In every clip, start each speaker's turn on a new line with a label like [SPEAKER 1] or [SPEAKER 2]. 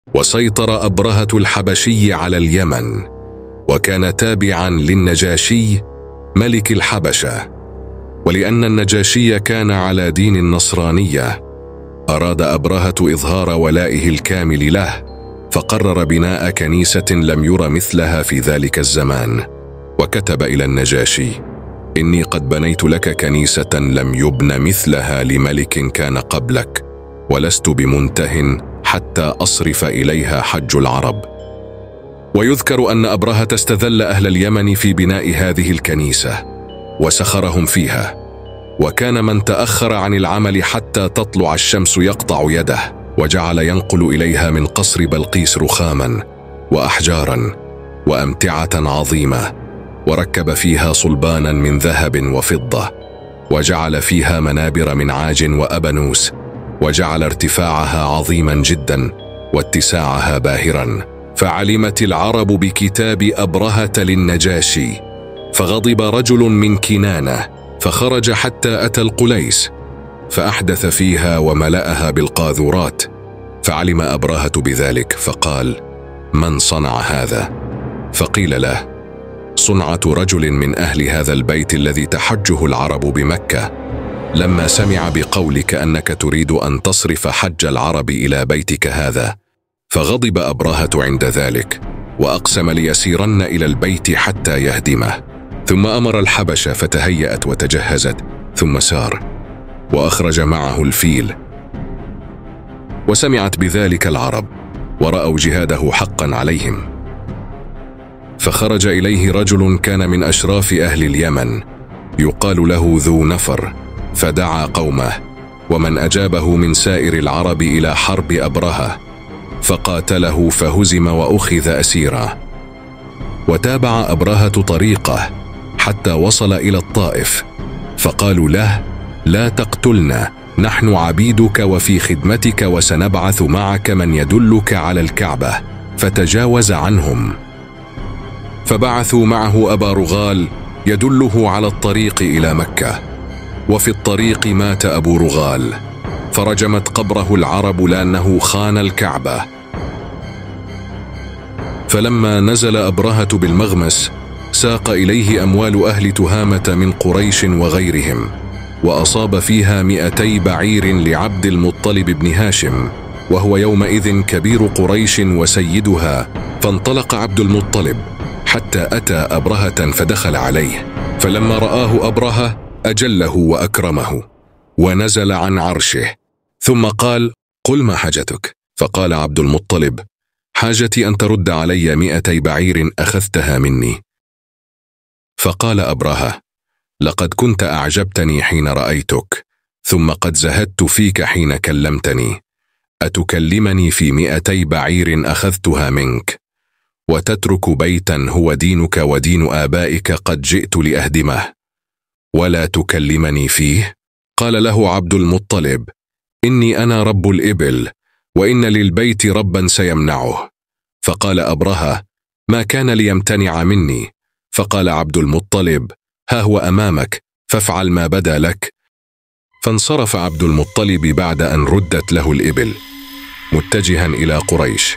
[SPEAKER 1] وسيطر أبرهة الحبشي على اليمن، وكان تابعا للنجاشي ملك الحبشة. ولأن النجاشي كان على دين النصرانية، أراد أبرهة إظهار ولائه الكامل له، فقرر بناء كنيسة لم ير مثلها في ذلك الزمان، وكتب إلى النجاشي: إني قد بنيت لك كنيسة لم يبن مثلها لملك كان قبلك، ولست بمنته حتى أصرف إليها حج العرب. ويذكر أن أبرهة استذل أهل اليمن في بناء هذه الكنيسة وسخرهم فيها، وكان من تأخر عن العمل حتى تطلع الشمس يقطع يده، وجعل ينقل إليها من قصر بلقيس رخاما وأحجارا وأمتعة عظيمة، وركب فيها صلبانا من ذهب وفضة، وجعل فيها منابر من عاج وأبنوس، وجعل ارتفاعها عظيما جدا واتساعها باهرا. فعلمت العرب بكتاب أبرهة للنجاشي، فغضب رجل من كنانة، فخرج حتى أتى القليس، فأحدث فيها وملأها بالقاذورات. فعلم أبرهة بذلك، فقال: من صنع هذا؟ فقيل له: صنعة رجل من أهل هذا البيت الذي تحجه العرب بمكة، لما سمع بقولك أنك تريد أن تصرف حج العرب إلى بيتك هذا، فغضب أبرهة عند ذلك، وأقسم ليسيرن إلى البيت حتى يهدمه. ثم أمر الحبشة فتهيأت وتجهزت، ثم سار وأخرج معه الفيل. وسمعت بذلك العرب، ورأوا جهاده حقا عليهم، فخرج إليه رجل كان من أشراف أهل اليمن يقال له ذو نفر، فدعا قومه ومن أجابه من سائر العرب إلى حرب أبرهة، فقاتله فهزم وأخذ أسيرا. وتابع أبرهة طريقه حتى وصل إلى الطائف، فقالوا له: لا تقتلنا، نحن عبيدك وفي خدمتك، وسنبعث معك من يدلك على الكعبة، فتجاوز عنهم. فبعثوا معه أبا رغال يدله على الطريق إلى مكة. وفي الطريق مات أبو رغال، فرجمت قبره العرب لأنه خان الكعبة. فلما نزل أبرهة بالمغمس، ساق إليه أموال أهل تهامة من قريش وغيرهم، وأصاب فيها 200 بعير لعبد المطلب بن هاشم، وهو يومئذ كبير قريش وسيدها. فانطلق عبد المطلب حتى أتى أبرهة فدخل عليه، فلما رآه أبرهة أجله وأكرمه ونزل عن عرشه، ثم قال: قل ما حاجتك؟ فقال عبد المطلب: حاجتي أن ترد علي 200 بعير أخذتها مني. فقال أبرهة: لقد كنت أعجبتني حين رأيتك، ثم قد زهدت فيك حين كلمتني، أتكلمني في 200 بعير أخذتها منك، وتترك بيتا هو دينك ودين آبائك قد جئت لأهدمه، ولا تكلمني فيه؟ قال له عبد المطلب: إني أنا رب الإبل، وإن للبيت ربا سيمنعه. فقال أبرهة: ما كان ليمتنع مني؟ فقال عبد المطلب: ها هو أمامك، فافعل ما بدا لك. فانصرف عبد المطلب بعد أن ردت له الإبل متجها إلى قريش،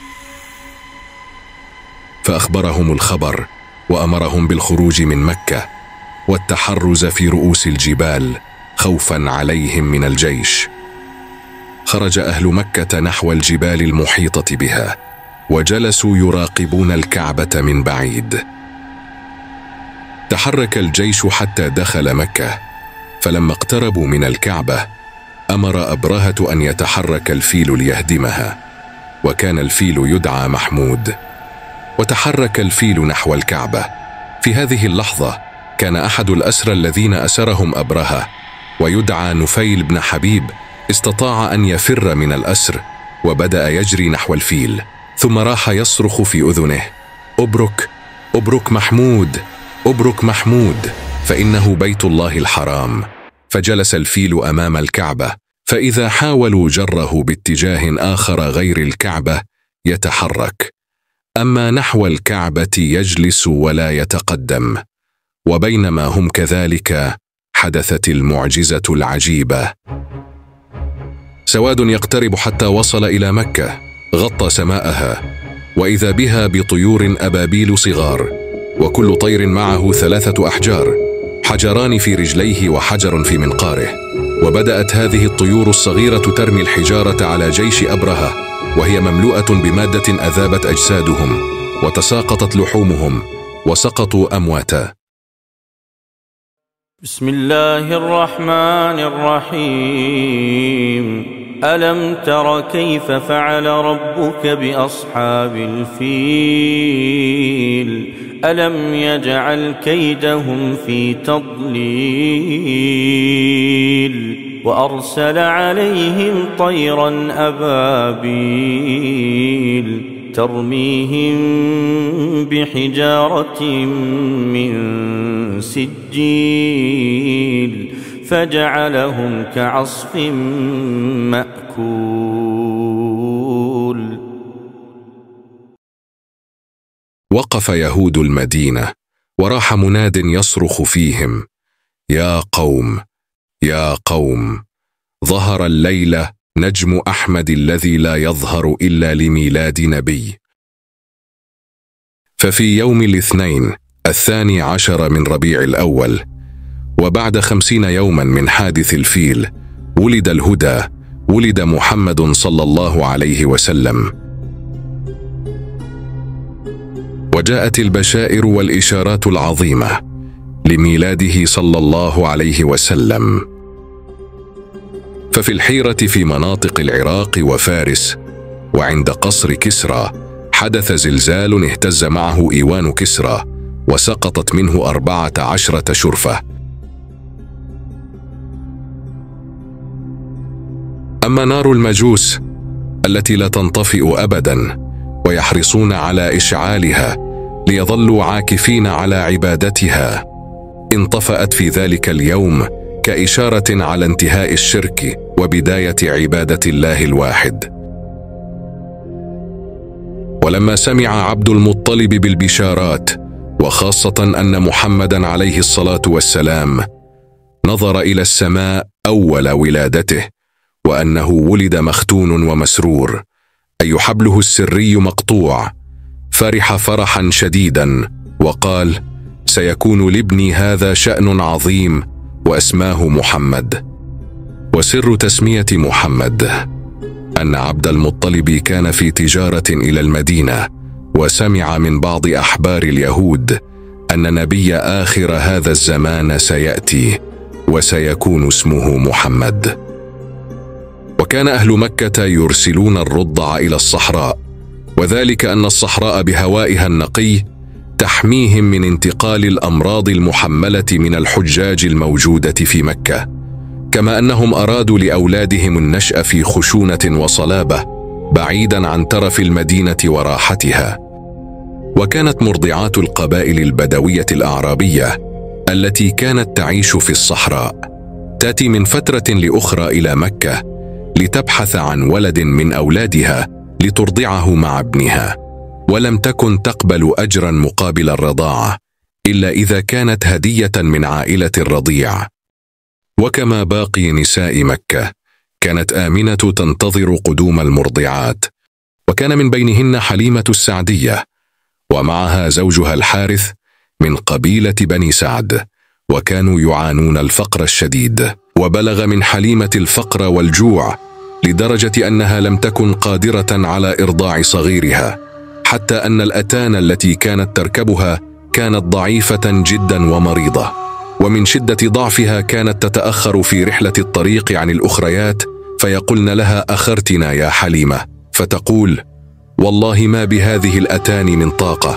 [SPEAKER 1] فأخبرهم الخبر، وأمرهم بالخروج من مكة والتحرز في رؤوس الجبال خوفا عليهم من الجيش. خرج أهل مكة نحو الجبال المحيطة بها، وجلسوا يراقبون الكعبة من بعيد. تحرك الجيش حتى دخل مكة، فلما اقتربوا من الكعبة أمر أبرهة أن يتحرك الفيل ليهدمها، وكان الفيل يدعى محمود. وتحرك الفيل نحو الكعبة. في هذه اللحظة كان أحد الأسرى الذين أسرهم أبرهة ويدعى نفيل بن حبيب استطاع أن يفر من الأسر، وبدأ يجري نحو الفيل، ثم راح يصرخ في أذنه: أبرك أبرك محمود، أبرك محمود، فإنه بيت الله الحرام. فجلس الفيل أمام الكعبة، فإذا حاولوا جره باتجاه آخر غير الكعبة يتحرك، أما نحو الكعبة يجلس ولا يتقدم. وبينما هم كذلك حدثت المعجزة العجيبة. سواد يقترب حتى وصل إلى مكة، غطى سماءها، وإذا بها بطيور أبابيل صغار، وكل طير معه 3 أحجار، حجران في رجليه وحجر في منقاره. وبدأت هذه الطيور الصغيرة ترمي الحجارة على جيش أبرهة، وهي مملوءة بمادة أذابت أجسادهم، وتساقطت لحومهم، وسقطوا أمواتا.
[SPEAKER 2] بسم الله الرحمن الرحيم. ألم تر كيف فعل ربك بأصحاب الفيل؟ ألم يجعل كيدهم في تضليل، وأرسل عليهم طيرا أبابيل ترميهم بحجارة من سجيل فجعلهم كعصف مأكول.
[SPEAKER 1] وقف يهود المدينة، وراح مناد يصرخ فيهم: يا قوم، يا قوم، ظهر الليلة نجم أحمد الذي لا يظهر إلا لميلاد نبي. ففي يوم الاثنين 12 من ربيع الأول، وبعد 50 يوما من حادث الفيل، ولد الهدى، ولد محمد صلى الله عليه وسلم. وجاءت البشائر والإشارات العظيمة لميلاده صلى الله عليه وسلم. ففي الحيرة في مناطق العراق وفارس وعند قصر كسرى حدث زلزال اهتز معه إيوان كسرى، وسقطت منه 14 شرفة. أما نار المجوس التي لا تنطفئ أبدا، ويحرصون على إشعالها ليظلوا عاكفين على عبادتها، انطفأت في ذلك اليوم كإشارة على انتهاء الشرك وبداية عبادة الله الواحد. ولما سمع عبد المطلب بالبشارات، وخاصة أن محمدا عليه الصلاة والسلام نظر إلى السماء أول ولادته، وأنه ولد مختون ومسرور، أي حبله السري مقطوع، فرح فرحا شديدا، وقال: سيكون لابني هذا شأن عظيم، وأسماه محمد. وسر تسمية محمد أن عبد المطلب كان في تجارة إلى المدينة، وسمع من بعض أحبار اليهود أن نبي آخر هذا الزمان سيأتي، وسيكون اسمه محمد. وكان أهل مكة يرسلون الرضع إلى الصحراء، وذلك أن الصحراء بهوائها النقي تحميهم من انتقال الأمراض المحملة من الحجاج الموجودة في مكة، كما أنهم أرادوا لأولادهم النشأ في خشونة وصلابة بعيدا عن ترف المدينة وراحتها. وكانت مرضعات القبائل البدوية الأعرابية التي كانت تعيش في الصحراء تأتي من فترة لأخرى إلى مكة لتبحث عن ولد من أولادها لترضعه مع ابنها، ولم تكن تقبل أجرا مقابل الرضاعة إلا إذا كانت هدية من عائلة الرضيع. وكما باقي نساء مكة، كانت آمنة تنتظر قدوم المرضعات، وكان من بينهن حليمة السعدية، ومعها زوجها الحارث من قبيلة بني سعد، وكانوا يعانون الفقر الشديد، وبلغ من حليمة الفقر والجوع لدرجة أنها لم تكن قادرة على إرضاع صغيرها، حتى أن الأتان التي كانت تركبها كانت ضعيفة جدا ومريضة، ومن شدة ضعفها كانت تتأخر في رحلة الطريق عن الأخريات، فيقولن لها: أخرتنا يا حليمة، فتقول: والله ما بهذه الأتان من طاقة.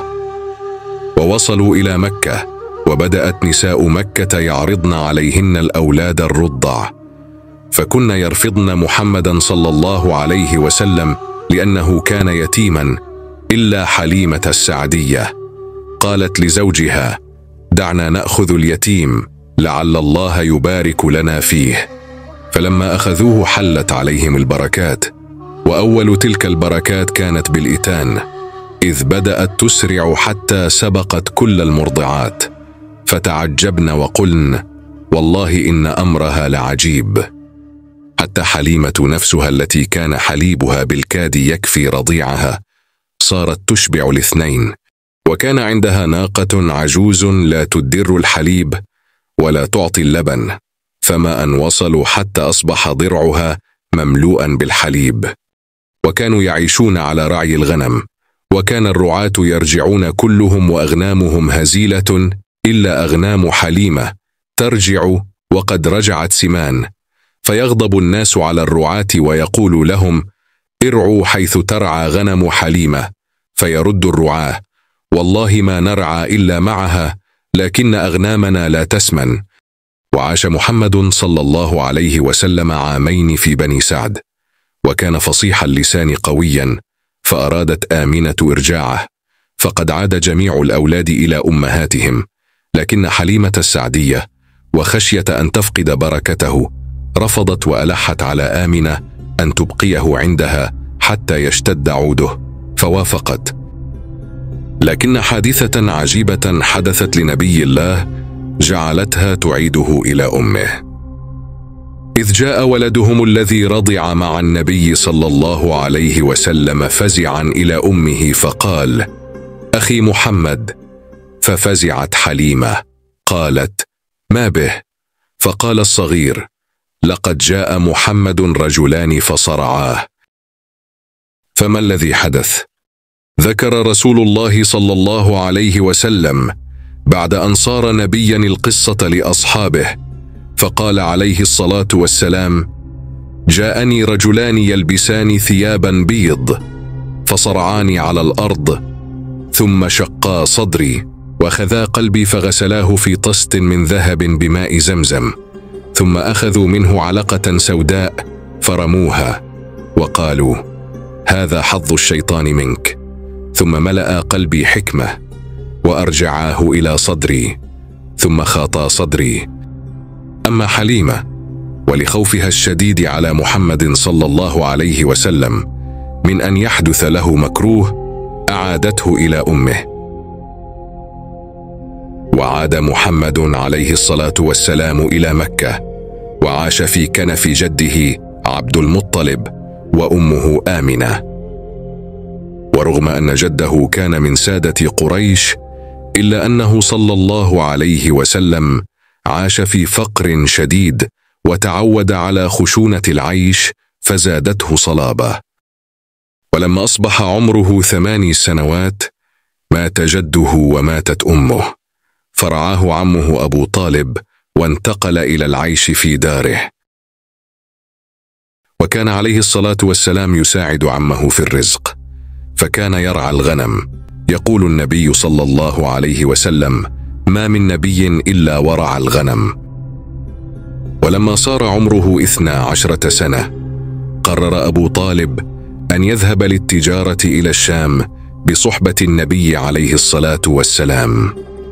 [SPEAKER 1] ووصلوا إلى مكة، وبدأت نساء مكة يعرضن عليهن الأولاد الرضع، فكن يرفضن محمدا صلى الله عليه وسلم لأنه كان يتيما، إلا حليمة السعدية. قالت لزوجها: دعنا نأخذ اليتيم لعل الله يبارك لنا فيه. فلما أخذوه حلت عليهم البركات، وأول تلك البركات كانت بالإتان، إذ بدأت تسرع حتى سبقت كل المرضعات، فتعجبن وقلن: والله إن أمرها لعجيب. حتى حليمة نفسها التي كان حليبها بالكاد يكفي رضيعها صارت تشبع الاثنين، وكان عندها ناقة عجوز لا تدر الحليب ولا تعطي اللبن، فما أن وصلوا حتى أصبح ضرعها مملوءا بالحليب. وكانوا يعيشون على رعي الغنم، وكان الرعاة يرجعون كلهم وأغنامهم هزيلة إلا أغنام حليمة ترجع وقد رجعت سمان، فيغضب الناس على الرعاة ويقول لهم: ارعوا حيث ترعى غنم حليمة. فيرد الرعاة: والله ما نرعى إلا معها، لكن أغنامنا لا تسمن. وعاش محمد صلى الله عليه وسلم عامين في بني سعد، وكان فصيح اللسان قويا، فأرادت آمنة إرجاعه، فقد عاد جميع الأولاد إلى أمهاتهم، لكن حليمة السعدية وخشية أن تفقد بركته رفضت وألحت على آمنة أن تبقيه عندها حتى يشتد عوده، فوافقت. لكن حادثة عجيبة حدثت لنبي الله جعلتها تعيده إلى أمه. إذ جاء ولدهم الذي رضع مع النبي صلى الله عليه وسلم فزعا إلى أمه فقال: أخي محمد. ففزعت حليمة، قالت: ما به؟ فقال الصغير: لقد جاء محمد رجلان فصرعاه. فما الذي حدث؟ ذكر رسول الله صلى الله عليه وسلم بعد أن صار نبيا القصة لأصحابه، فقال عليه الصلاة والسلام: جاءني رجلان يلبسان ثيابا بيض فصرعاني على الأرض، ثم شقا صدري وخذا قلبي فغسلاه في طست من ذهب بماء زمزم، ثم أخذوا منه علقة سوداء فرموها وقالوا: هذا حظ الشيطان منك، ثم ملأ قلبي حكمة وأرجعاه إلى صدري، ثم خاطا صدري. أما حليمة ولخوفها الشديد على محمد صلى الله عليه وسلم من أن يحدث له مكروه أعادته إلى أمه. وعاد محمد عليه الصلاة والسلام إلى مكة، وعاش في كنف جده عبد المطلب وأمه آمنة. ورغم أن جده كان من سادة قريش، إلا أنه صلى الله عليه وسلم عاش في فقر شديد، وتعود على خشونة العيش فزادته صلابة. ولما أصبح عمره 8 سنوات مات جده وماتت أمه، فرعاه عمه أبو طالب وانتقل إلى العيش في داره. وكان عليه الصلاة والسلام يساعد عمه في الرزق، فكان يرعى الغنم. يقول النبي صلى الله عليه وسلم: ما من نبي إلا ورعى الغنم. ولما صار عمره 12 سنة قرر أبو طالب أن يذهب للتجارة إلى الشام بصحبة النبي عليه الصلاة والسلام.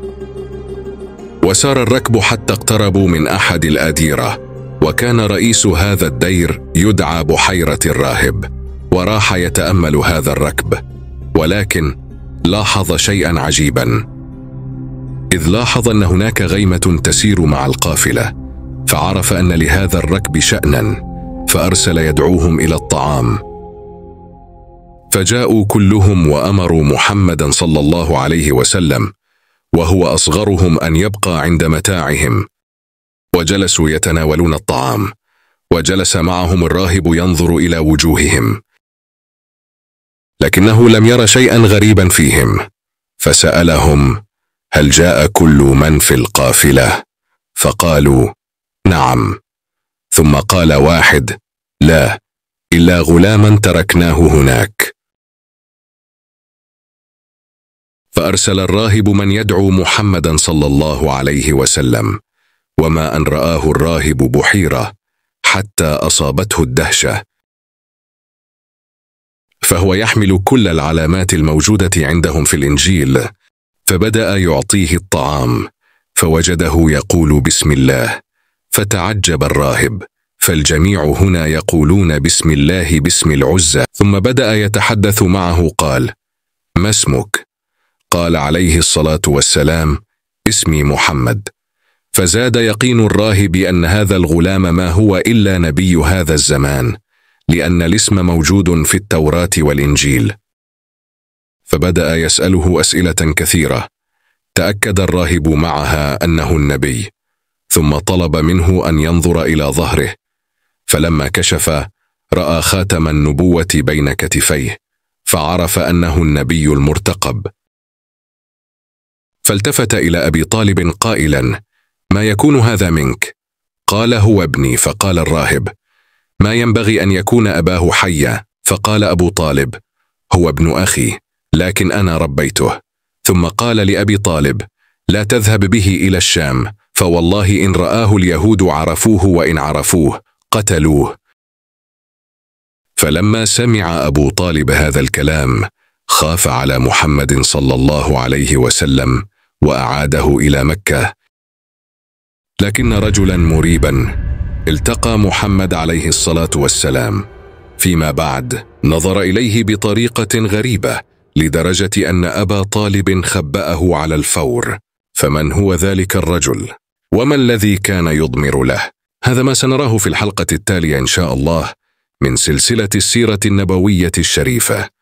[SPEAKER 1] وسار الركب حتى اقتربوا من أحد الأديرة، وكان رئيس هذا الدير يدعى بحيرة الراهب، وراح يتأمل هذا الركب، ولكن لاحظ شيئا عجيبا، إذ لاحظ أن هناك غيمة تسير مع القافلة، فعرف أن لهذا الركب شأنا، فأرسل يدعوهم إلى الطعام. فجاءوا كلهم وأمروا محمدا صلى الله عليه وسلم وهو أصغرهم أن يبقى عند متاعهم، وجلسوا يتناولون الطعام، وجلس معهم الراهب ينظر إلى وجوههم، لكنه لم ير شيئا غريبا فيهم، فسألهم: هل جاء كل من في القافلة؟ فقالوا: نعم. ثم قال واحد: لا، إلا غلاما تركناه هناك. فأرسل الراهب من يدعو محمدا صلى الله عليه وسلم، وما أن رآه الراهب بحيرة حتى أصابته الدهشة، فهو يحمل كل العلامات الموجودة عندهم في الإنجيل، فبدأ يعطيه الطعام، فوجده يقول بسم الله، فتعجب الراهب، فالجميع هنا يقولون بسم الله باسم العزى. ثم بدأ يتحدث معه، قال: ما اسمك؟ قال عليه الصلاة والسلام: اسمي محمد. فزاد يقين الراهب أن هذا الغلام ما هو إلا نبي هذا الزمان، لأن الاسم موجود في التوراة والإنجيل. فبدأ يسأله أسئلة كثيرة، تأكد الراهب معها أنه النبي، ثم طلب منه أن ينظر إلى ظهره، فلما كشف رأى خاتم النبوة بين كتفيه، فعرف أنه النبي المرتقب. فالتفت إلى أبي طالب قائلا: ما يكون هذا منك؟ قال: هو ابني. فقال الراهب: ما ينبغي أن يكون أباه حيا. فقال أبو طالب: هو ابن أخي، لكن أنا ربيته. ثم قال لأبي طالب: لا تذهب به إلى الشام، فوالله إن رآه اليهود عرفوه، وإن عرفوه قتلوه. فلما سمع أبو طالب هذا الكلام خاف على محمد صلى الله عليه وسلم وأعاده إلى مكة. لكن رجلا مريبا التقى محمد عليه الصلاة والسلام فيما بعد نظر إليه بطريقة غريبة، لدرجة أن أبا طالب خبأه على الفور. فمن هو ذلك الرجل؟ وما الذي كان يضمر له؟ هذا ما سنراه في الحلقة التالية إن شاء الله من سلسلة السيرة النبوية الشريفة.